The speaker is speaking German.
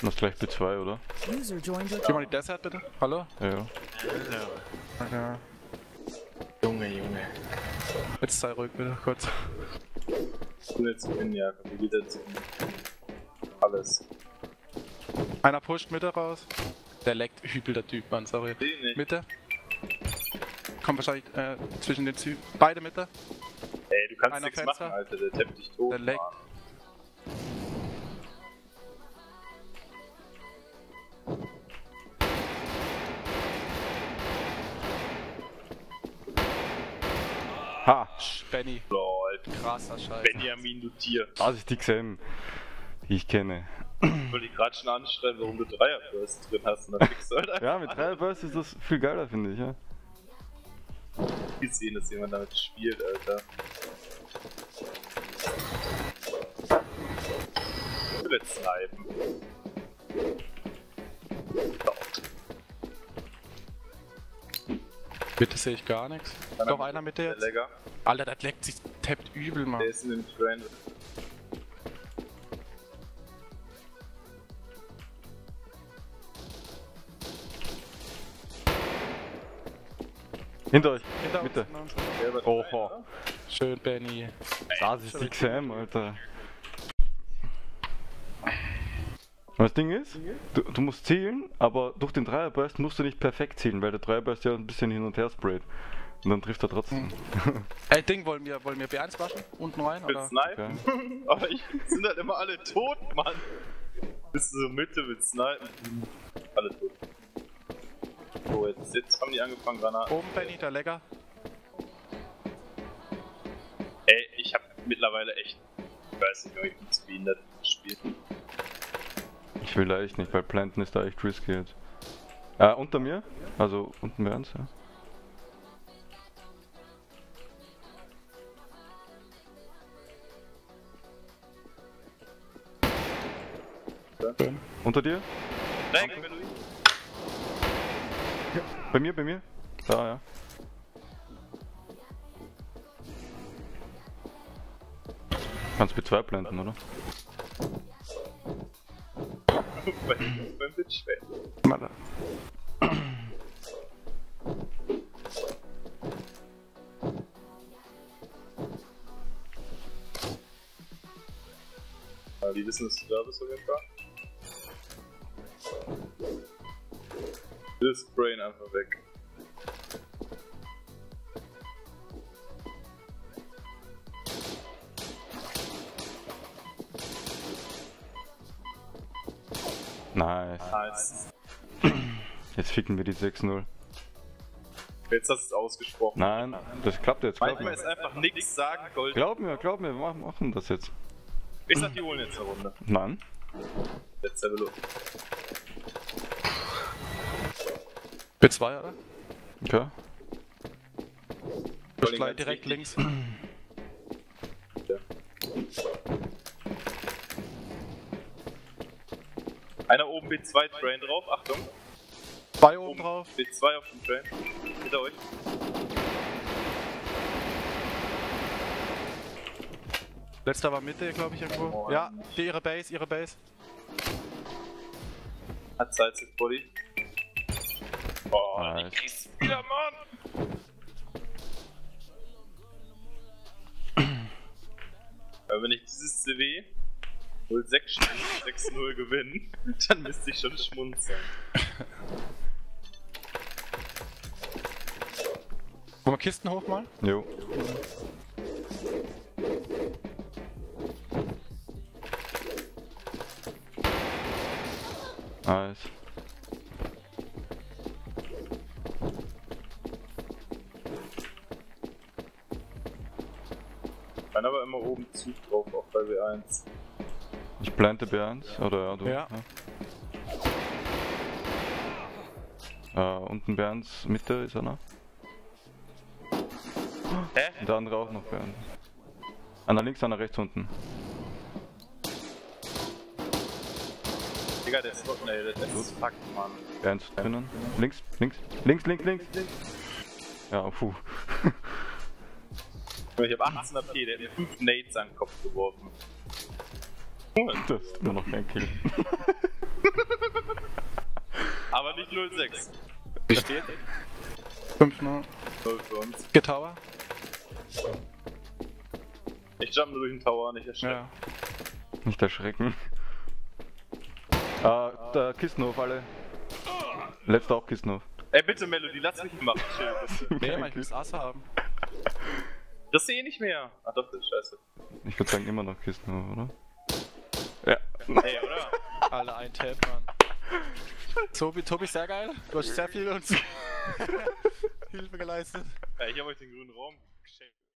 Das ist gleich B2, oder? User joined your Geh mal die Desert bitte. Hallo? Ja. Ja. Junge. Jetzt sei ruhig bitte, kurz. Ich bin jetzt in ja, wie geht jetzt alles? Einer pusht Mitte raus. Der leckt übel, der Typ, Mann, sorry. Nee. Mitte. Kommt wahrscheinlich zwischen den Zügen. Beide Mitte. Ey, du kannst Einer nichts Fenster. machen, Alter, der tappt dich tot. Der leckt. Mann. Ha! Benny. Lol. Krasser Scheiß. Benjamin, du Tier. Das ist die Xem, die ich kenne. Ich wollte dich gerade schon anschreiben, warum du Dreierburst drin hast und dann fix halt Ja, mit 3 Burst ist das viel geiler, finde ich, ja. gesehen, dass jemand damit spielt, Alter. Ich will jetzt snipen. Mitte sehe ich gar nichts. Doch einer Mitte Der jetzt. Legger. Alter, das leckt sich, tappt übel, Mann. Der ist in dem Train. Hinter euch, Hinter Mitte. uns. Der war Oha. dabei, oder? Schön, Benny. Das ist die Xem, Alter. Und das Ding ist, du musst zielen, aber durch den Dreierburst musst du nicht perfekt zielen, weil der Dreierburst ja ein bisschen hin und her sprayt. Und dann trifft er trotzdem. Ey, Ding, wollen wir B1 waschen? Unten rein, Ich will oder? snipen, aber sind halt immer alle tot, Mann. Bist du so Mitte mit Snipen? Alle tot. So, jetzt haben die angefangen, Granaten. Oben, Benny, der Legger. Ey, ich hab mittlerweile echt, ich weiß nicht, wie zu behindert gespielt. Ich will da echt nicht, weil Planten ist da echt risky jetzt. Unter mir? Also unten bei uns, ja. Schön. Unter dir? Nein, gib mir Louis. Bei mir? Da, ja. Kannst B2 planten, oder? Beim Bitchfeld. Mal da. Ja, die wissen, dass du da bist auf jeden Fall. Das Brain einfach weg. Nice. Nice. Jetzt ficken wir die 6-0. Jetzt hast du es ausgesprochen. Nein, das klappt jetzt, glaub Manchmal mir. ist einfach nichts sagen, Gold. Glaub mir, wir machen das jetzt. Ich sag, die holen jetzt eine Runde. Nein. Jetzt have a look. B2, oder? Okay. Ich allem gleich ganz direkt wichtig. links. Ja. Einer oben B2 Train drauf, Achtung. Zwei oben drauf. B2 auf dem Train. Hinter euch. Letzter war Mitte, glaube ich, irgendwo. Oh, Ja, ihre Base. Hat Sidestep Body. Oh, Nice. ich krieg's wieder, Mann! Aber wenn ich dieses CW 06-0 gewinne, dann müsste ich schon schmunzeln. Wollen wir Kisten hochmalen? Jo. Nice. Kann aber immer oben Zug drauf, auch bei W1. Ich plante B1, oder ja, du? Ja. Unten B1, Mitte ist einer. Hä? Und der andere auch noch B1. Einer links, einer rechts unten. Digga, der ist doch, ne, der ist fuck, Mann. B1 drinnen. Links. Ja, puh. Ich hab 18 AP, der hat mir 5 Nades an den Kopf geworfen. Das ist immer noch kein Kill. nicht 06. Wie steht? 5-0. 0 für uns. Vier Tower. Ich jump nur durch den Tower, nicht erschrecken. Ja. Nicht erschrecken. Der Kistenhof, alle. Letzter auch Kistenhof. Ey, bitte Melody, lass mich machen, chill, bitte. Nee, man, ich muss Ass haben. Das sehe ich nicht mehr. Ach doch, das ist scheiße. Ich würde sagen immer noch Kistenhof, oder? Ja. Ey, oder? Alle ein Tab, Mann. Tobi, sehr geil. Du hast sehr viel uns Hilfe geleistet. Ja, ich habe euch den grünen Raum geschenkt.